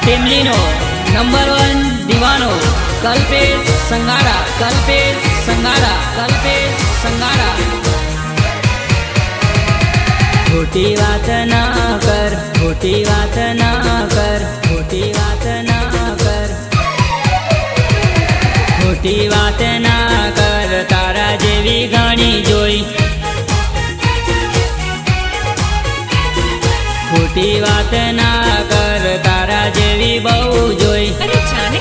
टेमलीनो number 1 दीवानो कल्पेश संगाड़ा, कल्पेश संगाड़ा, कल्पेश संगाड़ा। खोटी बात ना कर, खोटी बात ना कर, खोटी बात ना कर, खोटी बात ना कर, तारा जेवी घणी जोई। खोटी बात ना कर, तारा जेवी बहु जोई। अरे जाने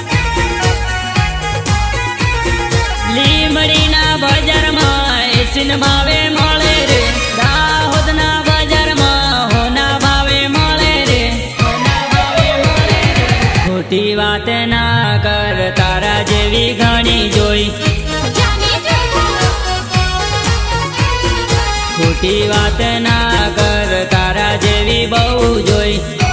લીમડી ના બજાર માં એસીન ભાવે મળે રે, દાહોદ ના બજાર માં હોના ભાવે મળે રે, હોના ભાવે મળે રે। ખોટી વાત ના કર, તારા જેવી ઘણી જોઈ। खोटी बात ना कर, तारा जेवी बहु जोई।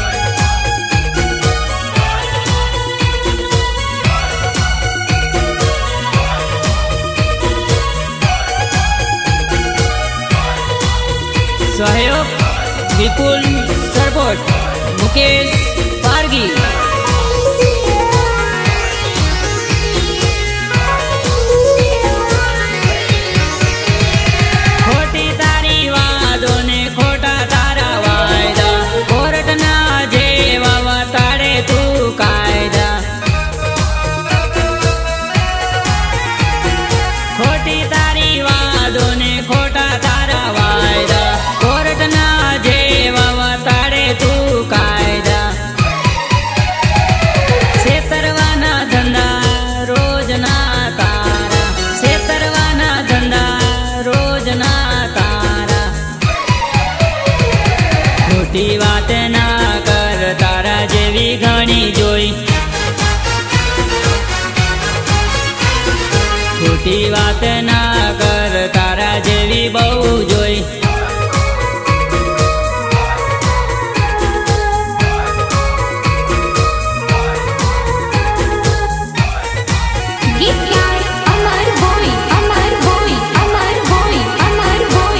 सहयोग विपुल सरपोट, मुकेश पारगी। खोटी बात ना कर, तारा जेवी घणी जोई। खोटी बात ना कर, तारा जेवी बहु जोई। गीतकार अमर भोई, अमर भोई, अमर भोई, अमर भोई।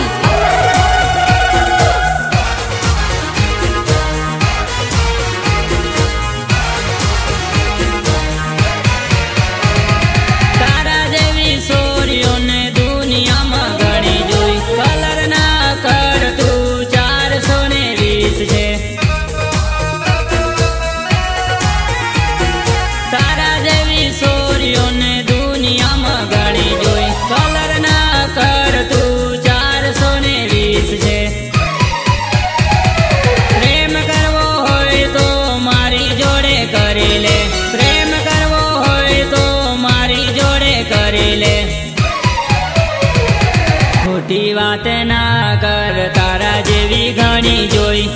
तारा जेवी सोरियों ने दुनिया में घणी जोई। कलर ना कर तू 420 छे। तारा जेवी सोरियों ने दुनिया में घणी जोई। कलर ना कर तू 420 छे। प्रेम करवो होय तो मारी जोड़े करी ले, प्रेम करवो होय तो मारी जोड़े करी ले। खोटी बात ना कर, तारा जेवी घणी जोई।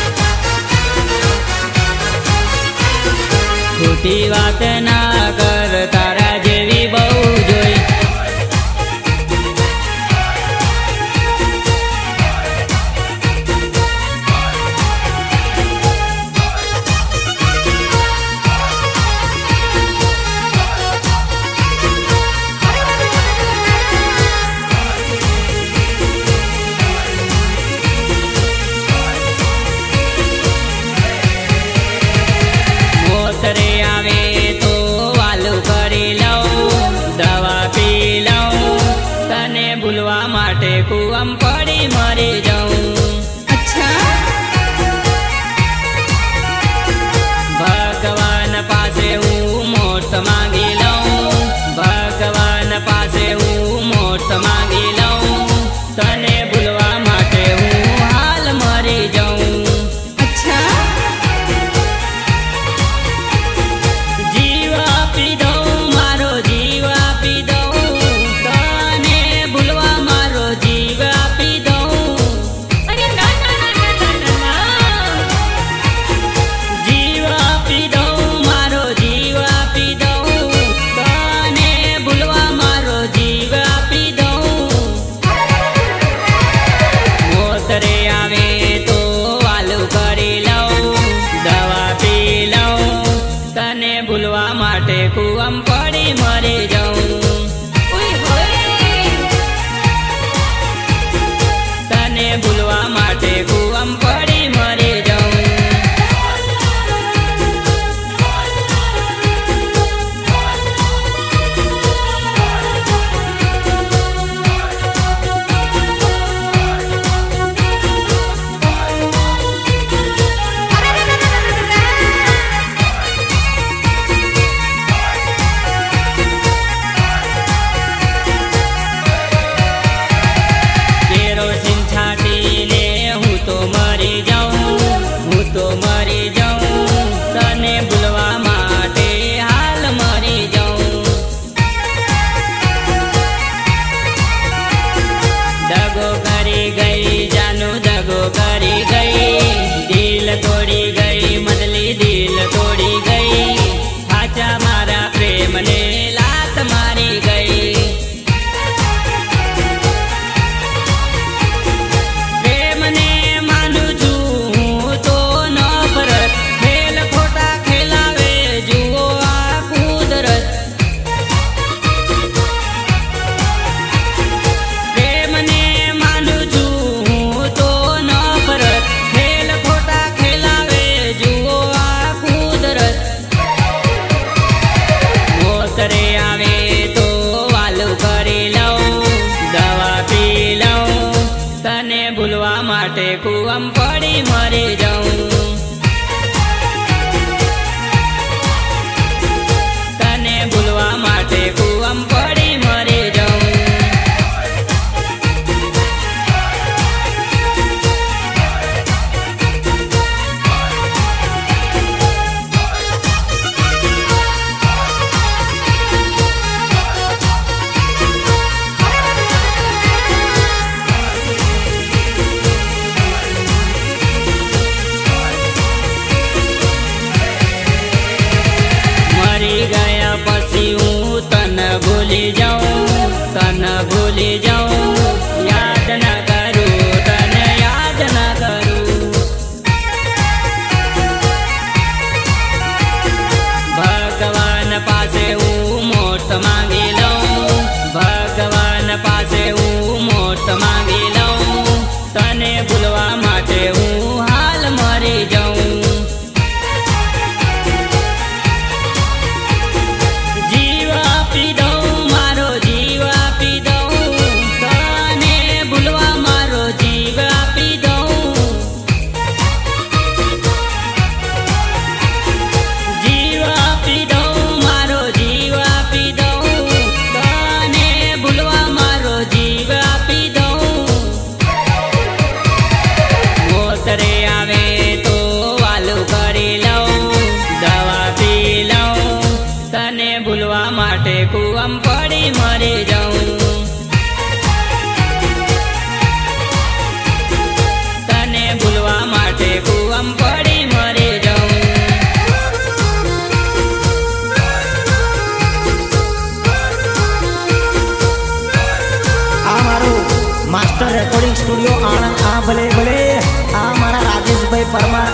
खोटी बात ना कर, तारा जेवी बहु जोई। मोतरे आवे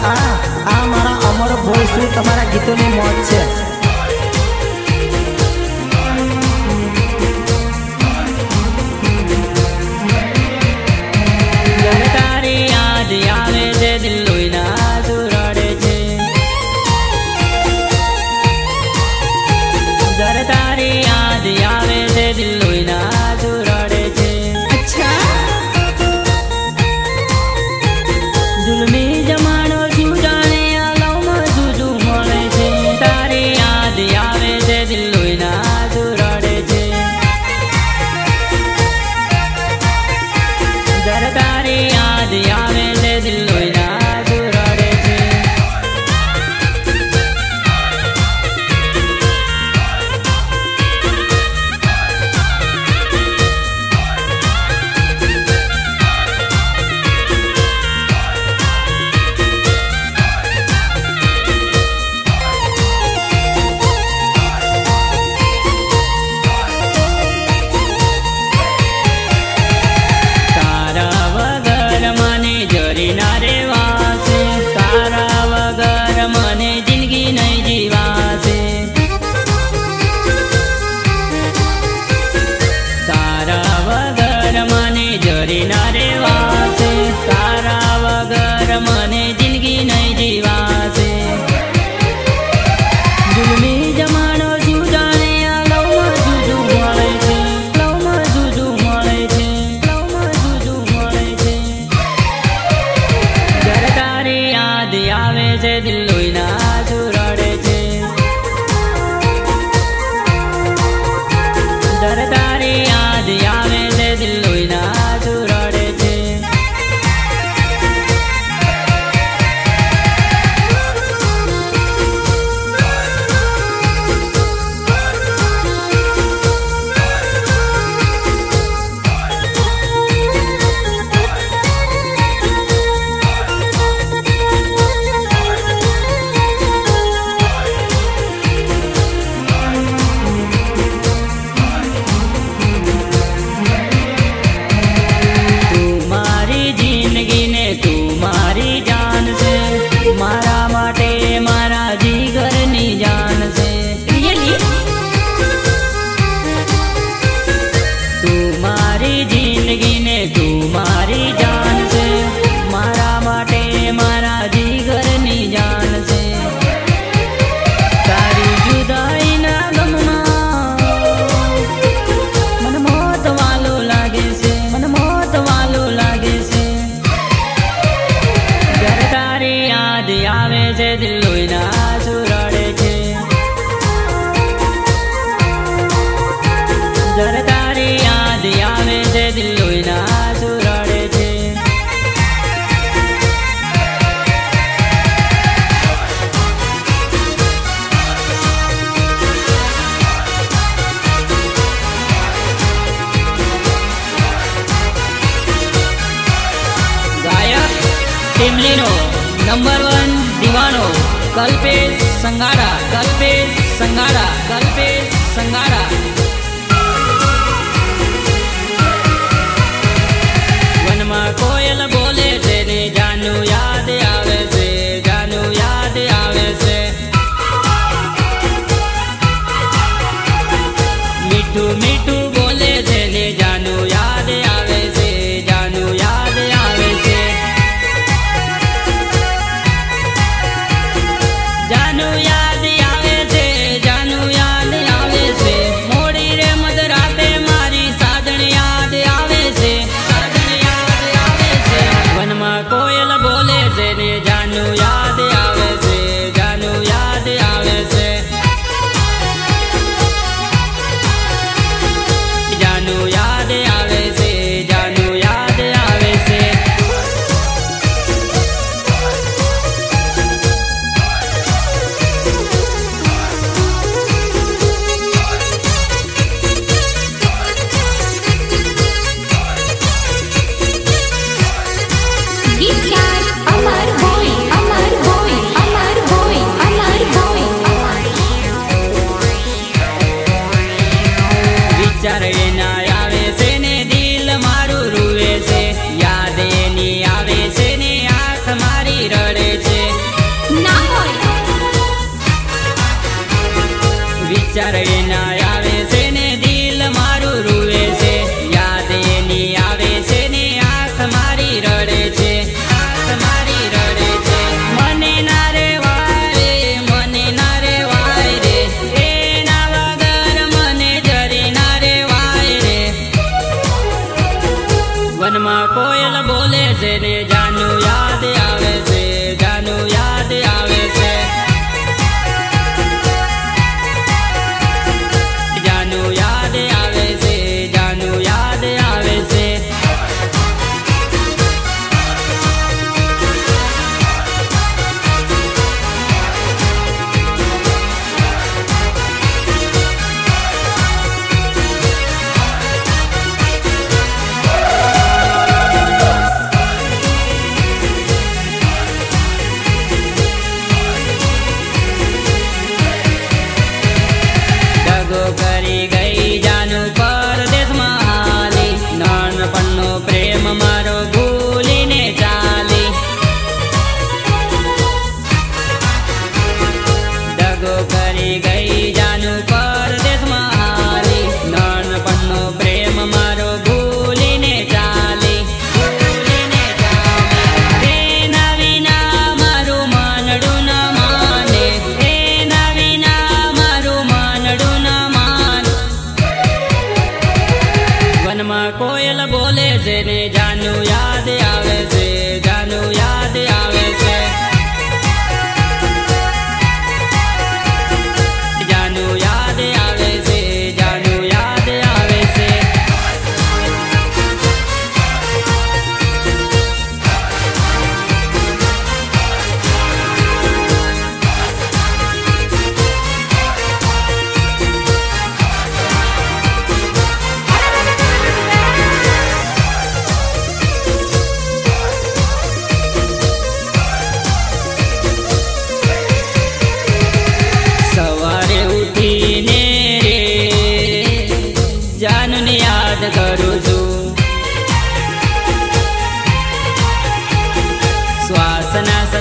આ મારા અમર ભોઈ શું તમારા ગીતોની મોજ છે। તારી યાદ આવે છે દિલ લોહીના સુરડે છે જયારે તારી યાદ આવે છે દિલ લોહીના સુરડે છે अच्छा જુલમી જમાનો શું જાણે આ લવમાં જુદું મળે છે તારી યાદ આવે છે દિલ લોહીના સુરડે છે જયારે તારી યાદ આવે છે દિલ લોહીના સુરડે છે તારા વગર મને જરી ના રેવાશે તારા વગર મને જિંદગી નહીં જીવાશે તારા વગર મને જરી ના રેવાશે તારા વગર મને જિંદગી નહીં જીવાશે જુલમી જમાનો શું જાણે આ લવમાં જુદું મળે છે લવમાં જુદું મળે છે લવમાં જુદું મળે છે જ્યારે તારી યાદ આવે છે દિલ લોહીના સુરડે છે જ્યારે તારી યાદ આવે છે દિલ લોહીના સુરડે છે તું મારી જિંદગીને તું મારી જાન છે મારા માટે મારા જીગરની જાન છે रियली તું મારી જિંદગીને તું મારી જાન છે મારા માટે મારા જીગરની જાન છે તારી જુદાઈના ગમમાં મને મોત વાલો લાગે છે મને મોત વાલો લાગે છે જ્યારે તારી યાદ આવે છે દિલ લોહીના સુરડે છે જ્યારે તારી યાદ આવે છે દિલ લોહીના સુરડે છે ગાયક ટીમલીનો નંબર 1 દીવાનો કલ્પેશ સંગાડા કલ્પેશ સંગાડા કલ્પેશ સંગાડા વનમાં કોયલ બોલે છે ને જાનું યાદ આવે છે જાનું યાદ આવે છે મીઠું મીઠું બોલે છે ને જાનું યાદ આવે છે જાનું યાદ આવે છે જાનું યાદ આવે છે જાનું યાદ આવે છે મોડી રે મધરાતે મારી સાજણ યાદ આવે છે સાજણ યાદ આવે છે વનમાં કોયલ બોલે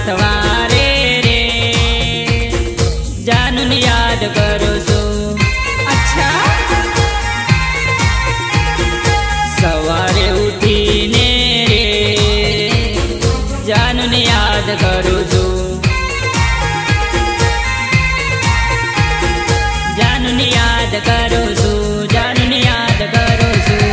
સવારે રે જાનુને યાદ કરું છું. અચ્છા સવારે ઉઠીને રે જાનુને યાદ કરું છું. જાનુને યાદ કરું છું. જાનુને યાદ કરું છું.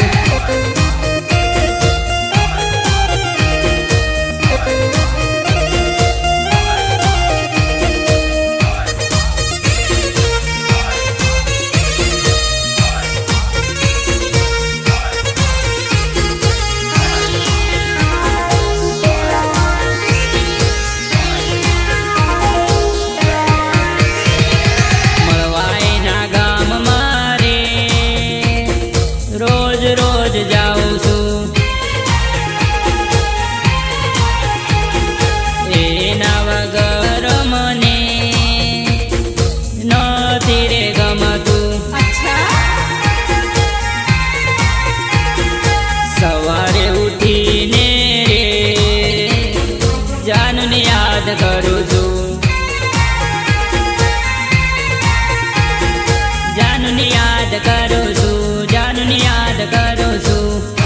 મળવાયના ગામમાં રે રોજ રોજ જાઉં છું. એના વગર મને નથી રે ગમતું. અચ્છા સવારે ઉઠીને રે જાનુને યાદ કરું છું. જાનુને યાદ કરું છું. જાનુને યાદ કરું છું.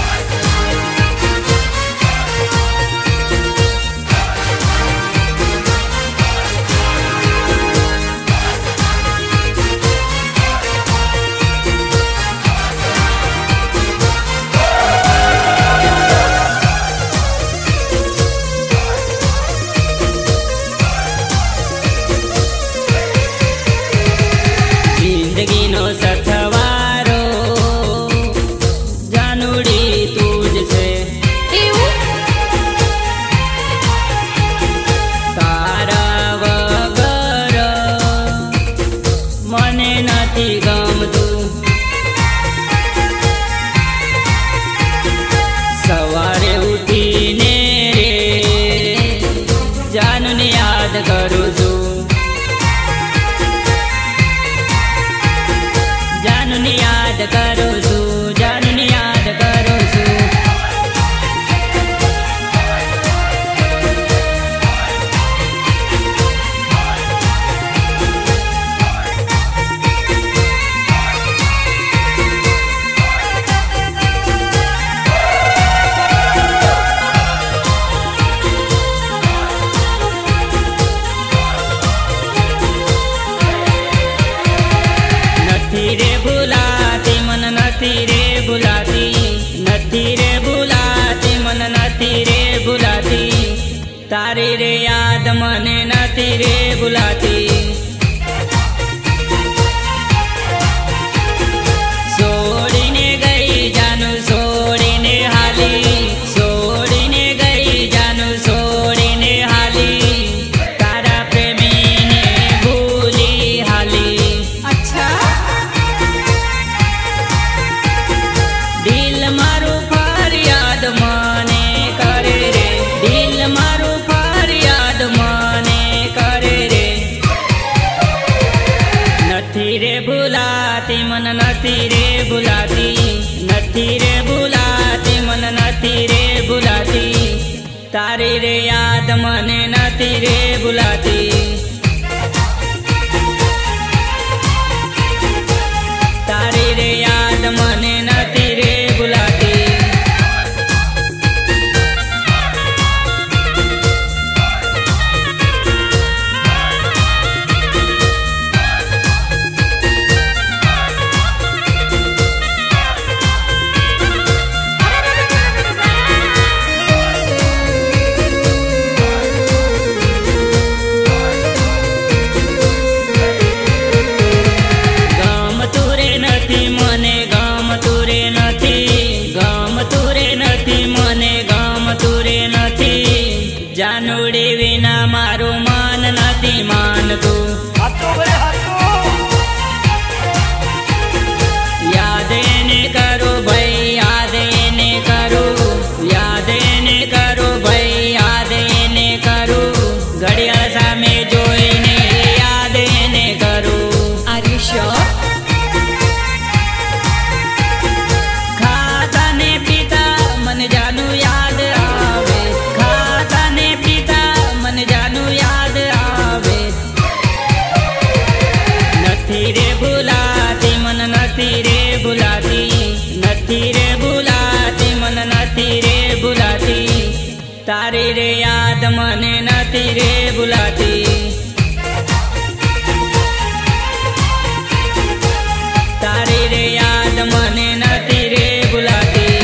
જિંદગીનો સથવારો જાનુડી તું જ છે. એવું તારા વગર મને નથી ગમતું. સવારે ઉઠીને રે જાનુને યાદ કરું છું. જાનુને યાદ કરું છું. જાનુને યાદ કરું છું. નથી રે ભૂલાતી મન નથી રે ભૂલાતી. નથી રે ભૂલાતી મન નથી રે ભૂલાતી. તારી રે યાદ મને નથી રે ભૂલાતી. છોડીને ગઈ જાનુ છોડીને હાલી. છોડીને ગઈ જાનુ છોડીને હાલી. તારા પ્રેમીને ભૂલી હાલી. અચ્છા દિલ મારું ફરિયાદ મને કરે રે. દિલ મારું ફરિયાદ મને કરે રે. મને નથી રે ભૂલાતી. તારી રે યાદ મને નથી રે ભૂલાતી.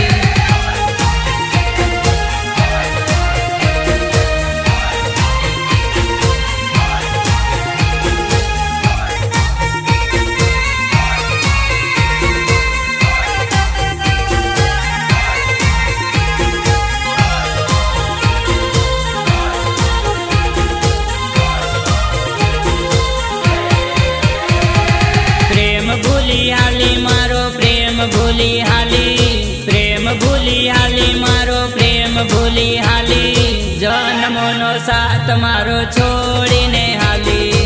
હાલી મારો પ્રેમ ભૂલી હાલી, પ્રેમ ભૂલી હાલી મારો પ્રેમ ભૂલી હાલી. જન્મોનો સાથ મારો છોડીને હાલી.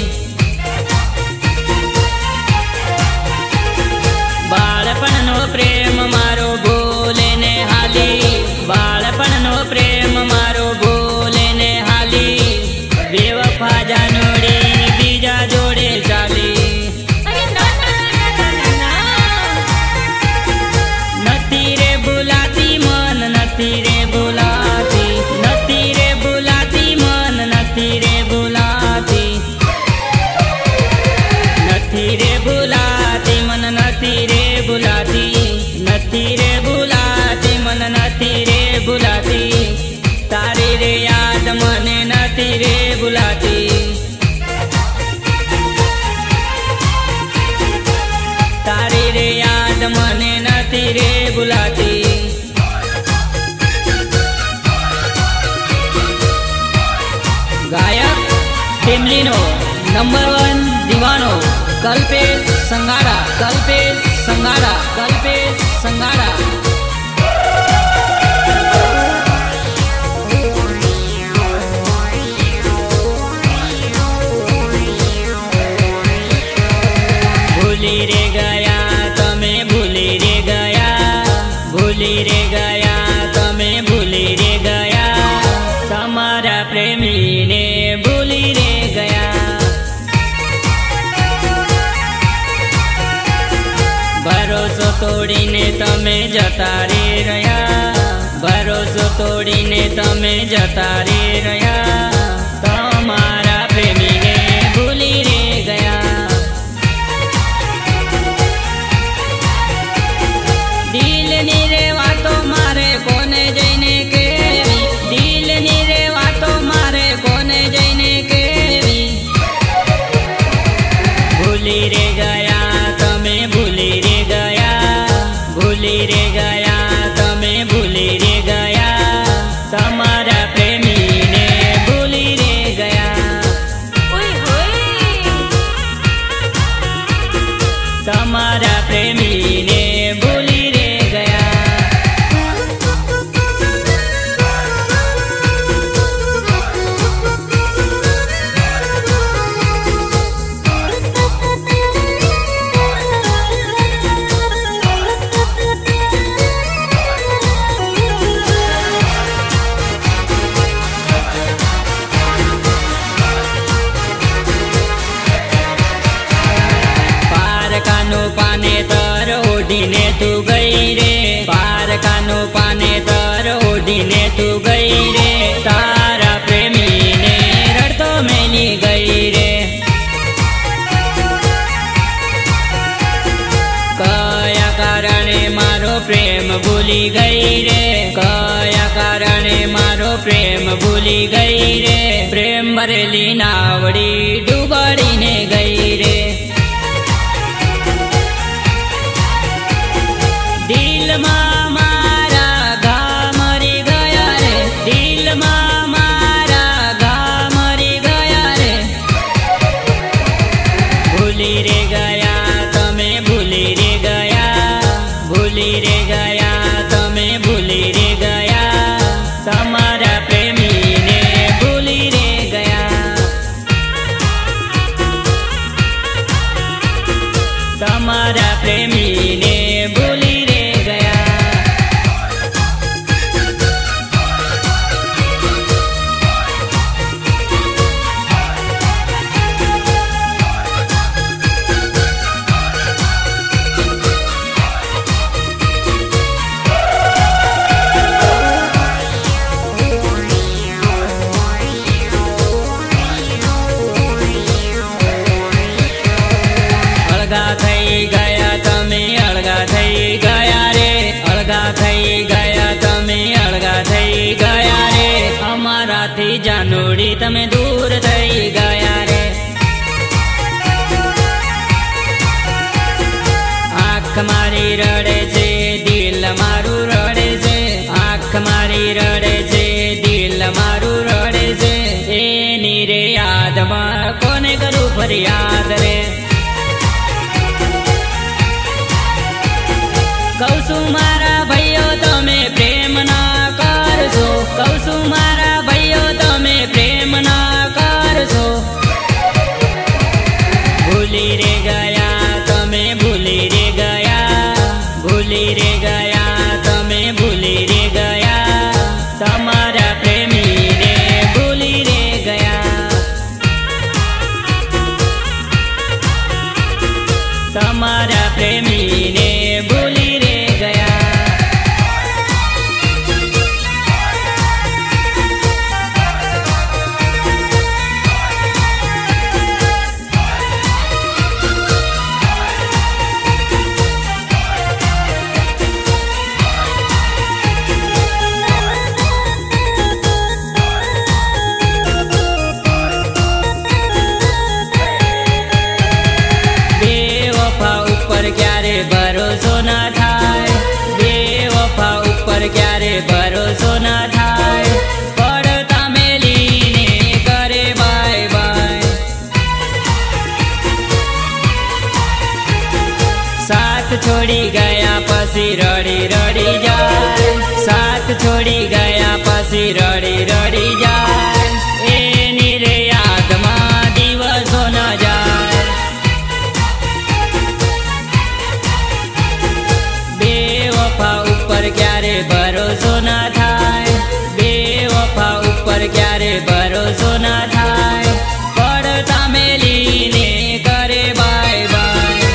બાળપણનો પ્રેમ મારો ભૂલીને હાલી, બાળપણનો પ્રેમ મારો ભૂલીને હાલી. બેવફા જાનોડી બીજા જોડે ચાલી. નથી રે ભૂલાતી મન નથી રે ભૂલાતી, નથી રે ભૂલાતી મન નથી રે ભૂલાતી. નથી રે ભૂલાતી મન નથી રે ભૂલાતી, નથી રે ભૂલાતી મન નથી રે ભૂલાતી. તારી રે યાદ મને નથી રે ભૂલાતી. તારી રે યાદ મને નથી રે ભૂલાતી. ગાયક ટીમલીનો નંબર 1 દીવાનો કલ્પેશ સંગાડા, કલ્પેશ સંગાડા, કલ્પેશ સંગાડા. ભૂલી રે ગયા તમે ભૂલી રે ગયા, ભૂલી રે ગયા તમે ભૂલી રે ગયા. તમારા પ્રેમીને ભૂલી રે ગયા. ભરોસો તોડીને તમે જતા રે રહ્યા, ભરોસો તોડીને તમે જતા રે રહ્યા. તમારા પ્રેમીને ભૂલી રે ગયા. દિલની રે વાતો મારે કોને જઈને કેવી, દિલની રે વાતો મારે કોને જઈને કેવી. ભૂલી રે ગયા તમે ભૂલી રે ગયા, ભૂલી રે ગયા તમે ભૂલી રે ગયા. તમારા પ્રેમીને ભૂલી રે ગયા. તમારા પ્રેમીને ભૂલી રે ગયા. પારકાનું પાનેતર ઓઢીને તું ગઈ રે, પારકાનું પાનેતર ઓઢીને તું ગઈ રે. તારા પ્રેમીને રડતો મેલી ગઈ રે. કયા કારણે મારો પ્રેમ ભૂલી ગઈ રે, કયા કારણે મારો પ્રેમ ભૂલી ગઈ રે. પ્રેમ ભરેલી નાવડી ડૂબાડીને ગઈ રે. દિલમાં મારા ઘા મરી ગયા રે, દિલમાં મારા ઘા મરી ગયા રે. ભૂલી રે ગયા તમે ભૂલી રે ગયા, ભૂલી રે ગયા તમે ભૂલી રે ગયા. તમારા પ્રેમીને ભૂલી રે ગયા. મારી તમે દૂર થઈ ગયા રે. આંખ મારી રડે છે, દિલ મારું રડે છે. આંખ મારી રડે છે, દિલ મારું રડે છે. એની રે યાદમાં કોને કરું ફરિયાદ રે. કહું છું મારા ભાઈઓ તમે પ્રેમ ના કરશો. કહું છું મારા ભાઈઓ તમે પ્રેમ ના કરશો. ભૂલી રે ગયા તમે ભૂલી રે ગયા. ભૂલી રે ગયા તમે ભૂલી રે ગયા. તમારા પ્રેમીને ભૂલી રે ગયા. તમારા પ્રેમીને ભૂલી રે ગયા. ક્યારે ભરોસો ના થાય. બેવફા ઉપર ક્યારે ભરોસો ના થાય. પડતા મેલીને કરે બાય બાય. સાથ છોડી ગયા પછી રડી રડી જાય. સાથ છોડી ગયા પછી રડી રડી જાય. એની રે યાદમાં દિવસો ના જાય. બેવફા ઉપર ક્યારે ભરોસો ના થાય. બેવફા ઉપર ક્યારે ભરોસો ના થાય. પડતા મેલીને કરે બાય બાય.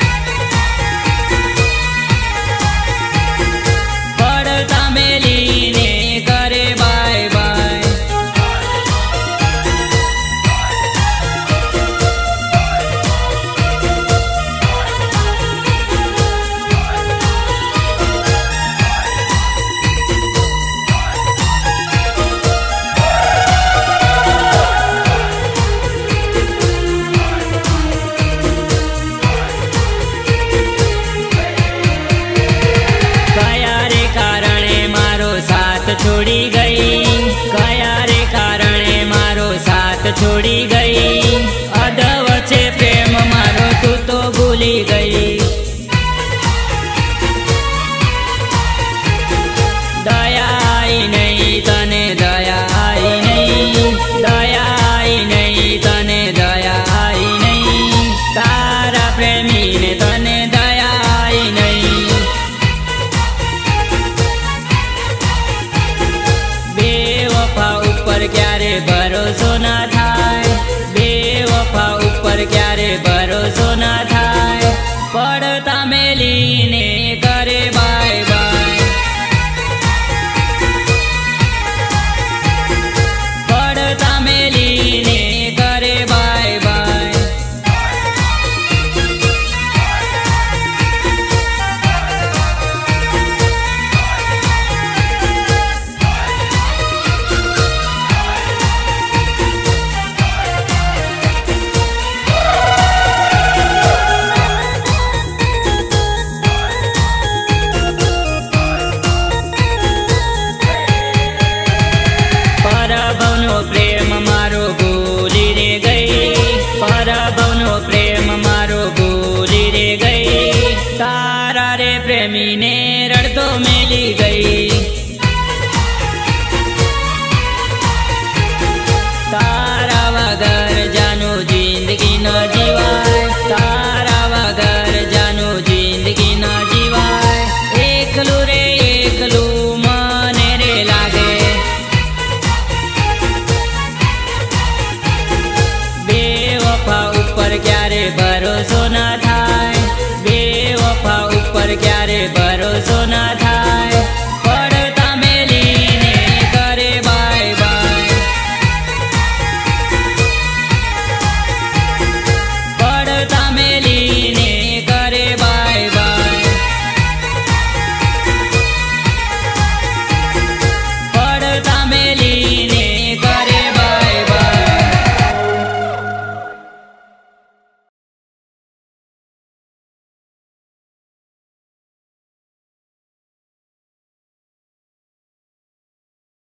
પડતા મેલીને કરે બાય બાય. છોડી ગઈ. કયા રે કારણે મારો સાથ છોડી ગઈ. અધવચ્ચે પ્રેમ મારો તું તો ભૂલી ગઈ. દયા આઈ નહીં તને દયા આઈ નહીં. દયા આઈ નહીં તને દયા આઈ નહીં. તારા પ્રેમીને તને દયા આઈ નહીં. બેવફા ઉપર ક્યારે ભરોસો ના થાય. બેવફા ઉપર ક્યારે ભરોસો ના થાય. પડતા મેલીને કરે બાય બાય. પડતા મેલીને કરે બાય બાય. પરભવનો પ્રેમ મારો ભૂલી રે ગઈ. પરભવનો પ્રેમ મારો ભૂલી રે ગઈ. તારા રે પ્રેમીને રડતો મેલી ગઈ. તારા વગર જાનું જિંદગી ન જીવાય. તારા વગર જાનું જિંદગી ન જીવાય. એકલું રે એકલું મને રે લાગે. બેવફા ઉપર ક્યારે ભરોસો ના થાય. બેવફા ઉપર ક્યારે